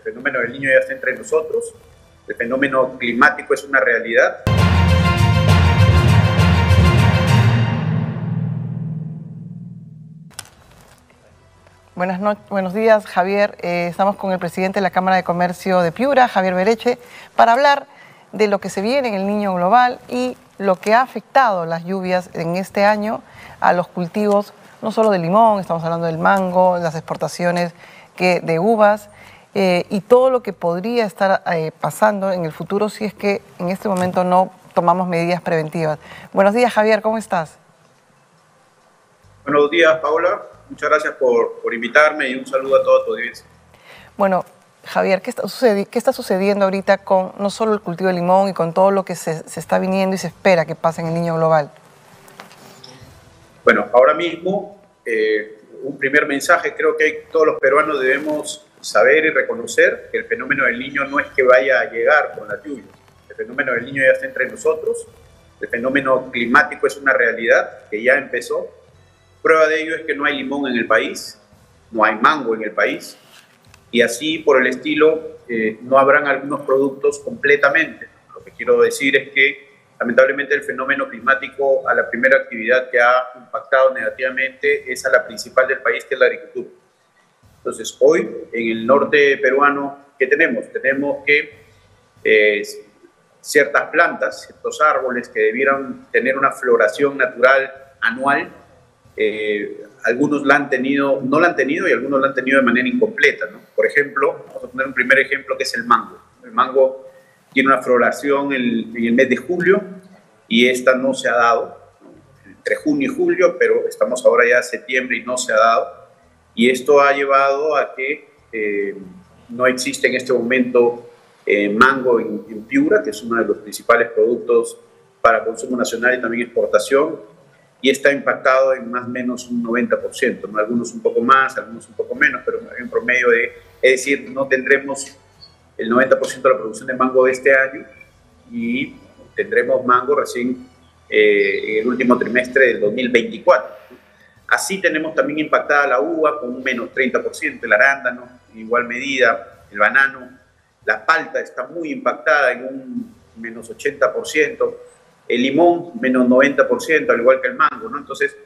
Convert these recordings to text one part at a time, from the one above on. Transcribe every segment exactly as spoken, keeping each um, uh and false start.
fenómeno del Niño ya está entre nosotros, el fenómeno climático es una realidad. Buenas noches, buenos días, Javier. Eh, estamos con el presidente de la Cámara de Comercio de Piura, Javier Bereche, para hablar de lo que se viene en el Niño Global y lo que ha afectado las lluvias en este año a los cultivos, no solo de limón, estamos hablando del mango, las exportaciones que, de uvas eh, y todo lo que podría estar eh, pasando en el futuro si es que en este momento no tomamos medidas preventivas. Buenos días, Javier, ¿cómo estás? Buenos días, Paola. Muchas gracias por, por invitarme y un saludo a toda tu audiencia. Bueno, Javier, ¿qué está, ¿qué está sucediendo ahorita con no solo el cultivo de limón y con todo lo que se, se está viniendo y se espera que pase en el Niño Global? Bueno, ahora mismo, eh, un primer mensaje, creo que todos los peruanos debemos saber y reconocer que el fenómeno del Niño no es que vaya a llegar con la lluvia. El fenómeno del Niño ya está entre nosotros, el fenómeno climático es una realidad que ya empezó. Prueba de ello es que no hay limón en el país, no hay mango en el país, y así por el estilo eh, no habrán algunos productos completamente. Lo que quiero decir es que lamentablemente el fenómeno climático a la primera actividad que ha impactado negativamente es a la principal del país, que es la agricultura. Entonces hoy en el norte peruano, ¿qué tenemos? Tenemos que eh, ciertas plantas, ciertos árboles que debieran tener una floración natural anual, Eh, algunos la han tenido, no la han tenido y algunos la han tenido de manera incompleta, ¿no? Por ejemplo, vamos a poner un primer ejemplo que es el mango. El mango tiene una floración en, en el mes de julio y esta no se ha dado, ¿no? Entre junio y julio, pero estamos ahora ya en septiembre y no se ha dado. Y esto ha llevado a que eh, no existe en este momento eh, mango en, en Piura, que es uno de los principales productos para consumo nacional y también exportación, y está impactado en más o menos un noventa por ciento, ¿no? Algunos un poco más, algunos un poco menos, pero hay un promedio de, es decir, no tendremos el noventa por ciento de la producción de mango de este año y tendremos mango recién eh, en el último trimestre del dos mil veinticuatro. Así tenemos también impactada la uva con un menos treinta por ciento, el arándano en igual medida, el banano, la palta está muy impactada en un menos ochenta por ciento, el limón menos noventa por ciento, al igual que el mango, ¿no? Entonces,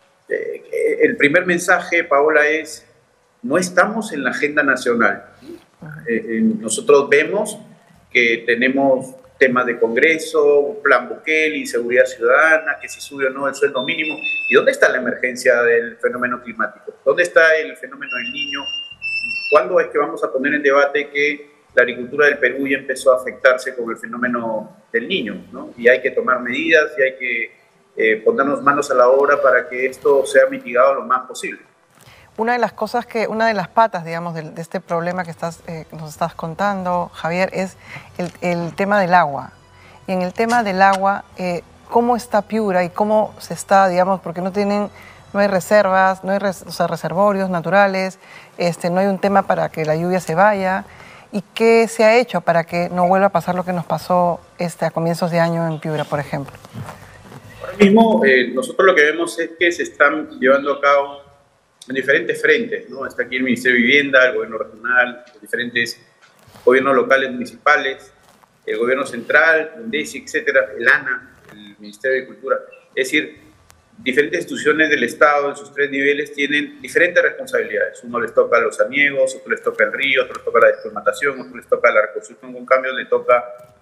eh, el primer mensaje, Paola, es no estamos en la agenda nacional. Eh, eh, nosotros vemos que tenemos temas de Congreso, plan Bukele, seguridad ciudadana, que si sube o no el sueldo mínimo. ¿Y dónde está la emergencia del fenómeno climático? ¿Dónde está el fenómeno del Niño? ¿Cuándo es que vamos a poner en debate que la agricultura del Perú ya empezó a afectarse con el fenómeno del Niño, ¿no? Y hay que tomar medidas y hay que eh, ponernos manos a la obra para que esto sea mitigado lo más posible? Una de las cosas que, una de las patas, digamos, de, de este problema que estás, eh, nos estás contando, Javier, es el, el tema del agua. Y en el tema del agua, eh, ¿cómo está Piura y cómo se está, digamos, porque no tienen, no hay reservas, no hay res, o sea, reservorios naturales, este, no hay un tema para que la lluvia se vaya? ¿Y qué se ha hecho para que no vuelva a pasar lo que nos pasó este, a comienzos de año en Piura, por ejemplo? Ahora mismo, eh, nosotros lo que vemos es que se están llevando a cabo en diferentes frentes, ¿no? Está aquí el Ministerio de Vivienda, el Gobierno Regional, los diferentes gobiernos locales, municipales, el Gobierno Central, el INDECI, etcétera, el ANA, el Ministerio de Cultura. Es decir, diferentes instituciones del Estado en sus tres niveles tienen diferentes responsabilidades. Uno les toca los aniegos, otro les toca el río, otro les toca la desclimatación, otro les toca la reconstrucción con cambios, le toca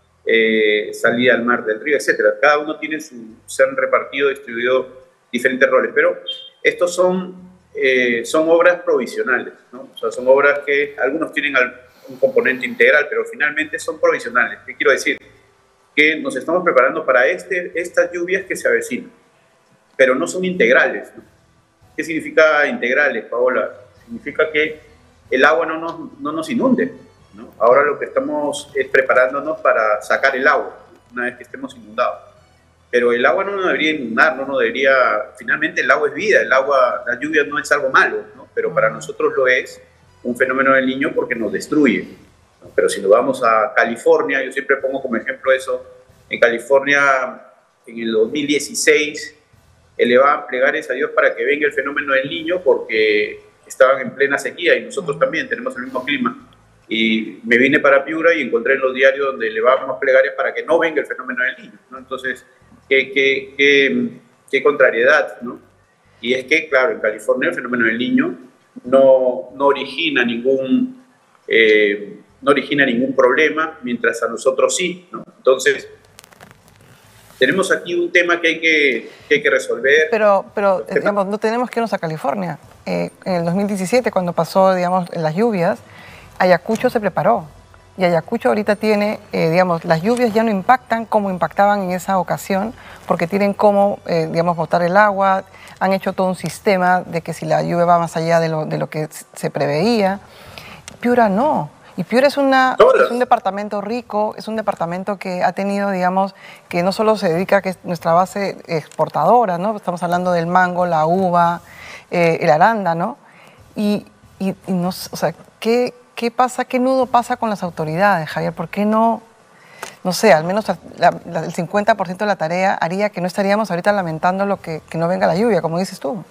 eh, salida al mar del río, etcétera. Cada uno tiene su, se han repartido, distribuido diferentes roles, pero estos son, eh, son obras provisionales, ¿no? O sea, son obras que algunos tienen un componente integral, pero finalmente son provisionales. ¿Qué quiero decir? Que nos estamos preparando para este, estas lluvias que se avecinan, pero no son integrales, ¿no? ¿Qué significa integrales, Paola? Significa que el agua no nos, no nos inunde, ¿no? Ahora lo que estamos es preparándonos para sacar el agua, una vez que estemos inundados. Pero el agua no nos debería inundar, no nos debería... Finalmente el agua es vida, el agua, la lluvia no es algo malo, ¿no? Pero para nosotros lo es un fenómeno del Niño porque nos destruye, ¿no? Pero si nos vamos a California, yo siempre pongo como ejemplo eso, en California en el dos mil dieciséis elevaban plegares a Dios para que venga el fenómeno del Niño porque estaban en plena sequía y nosotros también tenemos el mismo clima. Y me vine para Piura y encontré en los diarios donde levábamos plegarias para que no venga el fenómeno del Niño, ¿no? Entonces, qué, qué, qué, qué contrariedad, ¿no? Y es que, claro, en California el fenómeno del Niño no, no, origina, ningún, eh, no origina ningún problema, mientras a nosotros sí, ¿no? Entonces, tenemos aquí un tema que hay que, que, hay que resolver. Pero, pero digamos, no tenemos que irnos a California. Eh, en el dos mil diecisiete, cuando pasó, digamos, las lluvias, Ayacucho se preparó. Y Ayacucho ahorita tiene, eh, digamos, las lluvias ya no impactan como impactaban en esa ocasión, porque tienen cómo, eh, digamos, botar el agua. Han hecho todo un sistema de que si la lluvia va más allá de lo, de lo que se preveía. Piura no. Y Piura es, una, es un departamento rico, es un departamento que ha tenido, digamos, que no solo se dedica a que es nuestra base exportadora, ¿no? Estamos hablando del mango, la uva, eh, el arándano. Y, y, y no, o sea, ¿qué, qué pasa, qué nudo pasa con las autoridades, Javier? ¿Por qué no, no sé, al menos la, la, el cincuenta por ciento de la tarea haría que no estaríamos ahorita lamentando lo que, que no venga la lluvia, como dices tú?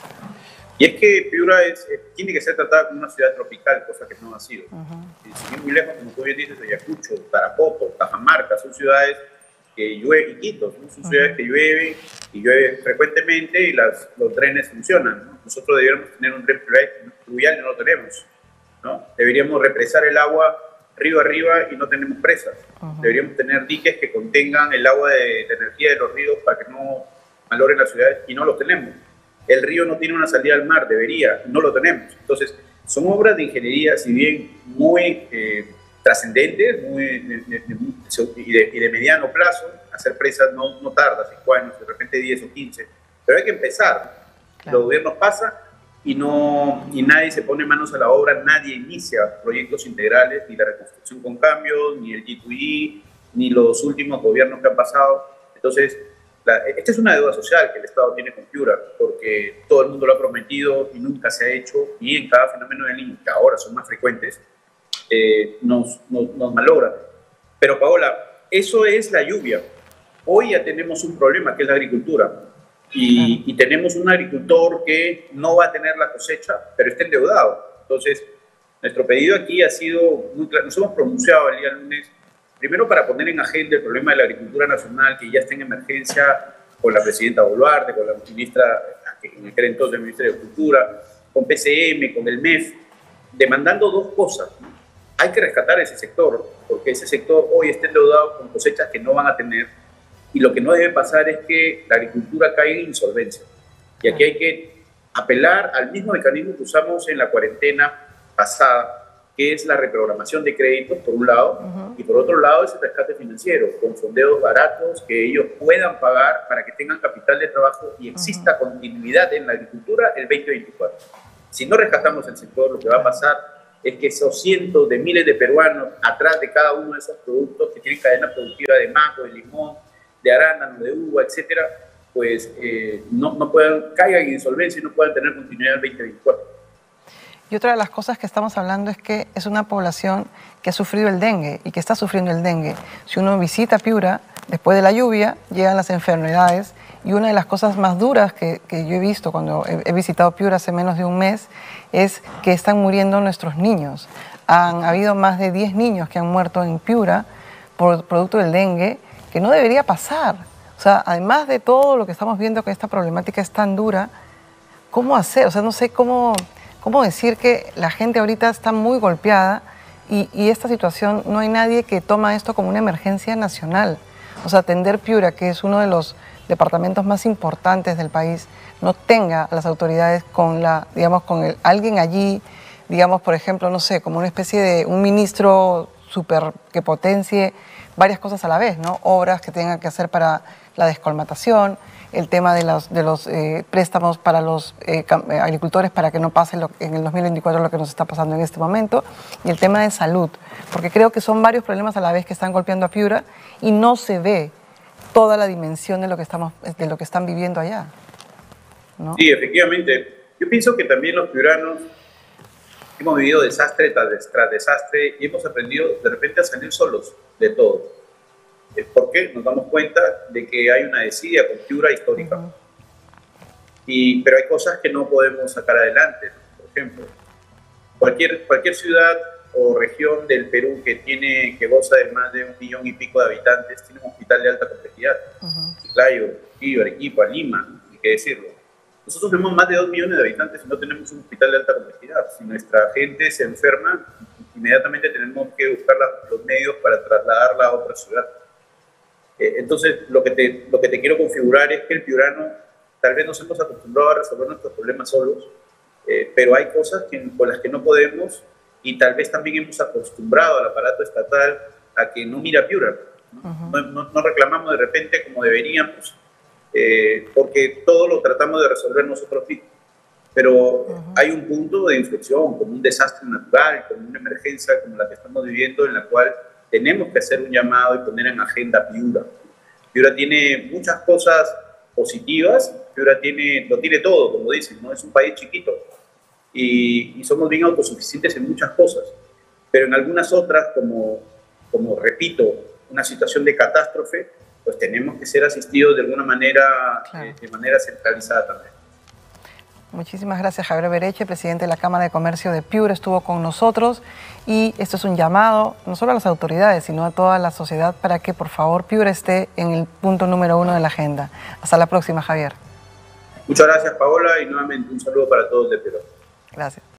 Y es que Piura es, eh, tiene que ser tratada como una ciudad tropical, cosa que no ha sido. Uh-huh. Sin ir muy lejos, como tú bien dices, Ayacucho, Tarapoto, Cajamarca, son ciudades que llueven, y Quito, ¿no? Son uh-huh. ciudades que llueven y llueven frecuentemente y las, los trenes funcionan, ¿no? Nosotros deberíamos tener un tren fluvial y no lo tenemos, ¿no? Deberíamos represar el agua río arriba y no tenemos presas. Uh-huh. Deberíamos tener diques que contengan el agua de, de energía de los ríos para que no malogren las ciudades y no los tenemos. El río no tiene una salida al mar, debería, no lo tenemos. Entonces, son obras de ingeniería, si bien muy eh, trascendentes muy, de, de, de, y, de, y de mediano plazo. Hacer presas no, no tarda, cinco años, de repente diez o quince. Pero hay que empezar. Claro. Los gobiernos pasan y, no, y nadie se pone manos a la obra, nadie inicia proyectos integrales, ni la reconstrucción con cambios, ni el G dos E, ni los últimos gobiernos que han pasado. Entonces, esta es una deuda social que el Estado tiene con Piura, porque todo el mundo lo ha prometido y nunca se ha hecho, y en cada fenómeno del Niño, que ahora son más frecuentes, eh, nos, nos, nos malogra. Pero Paola, eso es la lluvia. Hoy ya tenemos un problema, que es la agricultura, y, y tenemos un agricultor que no va a tener la cosecha, pero está endeudado. Entonces, nuestro pedido aquí ha sido muy claro. Nos hemos pronunciado el día lunes, primero para poner en agenda el problema de la agricultura nacional, que ya está en emergencia, con la presidenta Boluarte, con la ministra, en aquel entonces el Ministerio de Cultura, con P C M, con el M E F, demandando dos cosas. Hay que rescatar ese sector, porque ese sector hoy está endeudado con cosechas que no van a tener, y lo que no debe pasar es que la agricultura caiga en insolvencia. Y aquí hay que apelar al mismo mecanismo que usamos en la cuarentena pasada, que es la reprogramación de créditos, por un lado, uh-huh. y por otro lado es el rescate financiero, con fondeos baratos que ellos puedan pagar para que tengan capital de trabajo y exista uh-huh. continuidad en la agricultura el veinte veinticuatro. Si no rescatamos el sector, lo que va a pasar es que esos cientos de miles de peruanos atrás de cada uno de esos productos que tienen cadena productiva de mango, de limón, de arándano, de uva, etcétera, pues eh, no, no puedan, caigan en insolvencia y no puedan tener continuidad el veinte veinticuatro. Y otra de las cosas que estamos hablando es que es una población que ha sufrido el dengue y que está sufriendo el dengue. Si uno visita Piura, después de la lluvia, llegan las enfermedades, y una de las cosas más duras que, que yo he visto cuando he, he visitado Piura hace menos de un mes es que están muriendo nuestros niños. Han habido más de diez niños que han muerto en Piura por producto del dengue, que no debería pasar. O sea, además de todo lo que estamos viendo, que esta problemática es tan dura, ¿cómo hacer? O sea, no sé cómo... ¿Cómo decir que la gente ahorita está muy golpeada y, y esta situación, no hay nadie que toma esto como una emergencia nacional? O sea, atender Piura, que es uno de los departamentos más importantes del país, no tenga a las autoridades con la, digamos, con el, alguien allí, digamos, por ejemplo, no sé, como una especie de un ministro súper que potencie varias cosas a la vez, ¿no? Obras que tengan que hacer para la descolmatación, el tema de los, de los eh, préstamos para los eh, agricultores para que no pase lo, en el dos mil veinticuatro lo que nos está pasando en este momento, y el tema de salud, porque creo que son varios problemas a la vez que están golpeando a Piura y no se ve toda la dimensión de lo que, estamos, de lo que están viviendo allá, ¿no? Sí, efectivamente. Yo pienso que también los piuranos hemos vivido desastre tras desastre y hemos aprendido de repente a salir solos de todo. Porque nos damos cuenta de que hay una desidia con Piura histórica. Uh-huh. y, pero hay cosas que no podemos sacar adelante, ¿no? Por ejemplo, cualquier, cualquier ciudad o región del Perú que tiene que goza de más de un millón y pico de habitantes tiene un hospital de alta complejidad. Uh-huh. Chiclayo, Trujillo, Arequipa, Lima, hay que decirlo. Nosotros tenemos más de dos millones de habitantes y no tenemos un hospital de alta complejidad. Si nuestra gente se enferma, inmediatamente tenemos que buscar la, los medios para trasladarla a otra ciudad. Eh, entonces, lo que, te, lo que te quiero configurar es que el piurano tal vez nos hemos acostumbrado a resolver nuestros problemas solos, eh, pero hay cosas que, con las que no podemos, y tal vez también hemos acostumbrado al aparato estatal a que no mira Piura. ¿no? Uh-huh. no, no, no reclamamos de repente como deberíamos, eh, porque todo lo tratamos de resolver nosotros mismos. Pero uh-huh. hay un punto de inflexión, como un desastre natural, como una emergencia como la que estamos viviendo, en la cual tenemos que hacer un llamado y poner en agenda Piura. Piura tiene muchas cosas positivas, Piura tiene, lo tiene todo, como dicen, ¿no? Es un país chiquito y, y somos bien autosuficientes en muchas cosas, pero en algunas otras, como, como repito, una situación de catástrofe, pues tenemos que ser asistidos de alguna manera, claro. eh, de manera centralizada también. Muchísimas gracias, Javier Bereche, presidente de la Cámara de Comercio de Piura, estuvo con nosotros y esto es un llamado no solo a las autoridades, sino a toda la sociedad para que por favor Piura esté en el punto número uno de la agenda. Hasta la próxima, Javier. Muchas gracias, Paola, y nuevamente un saludo para todos de Piura. Gracias.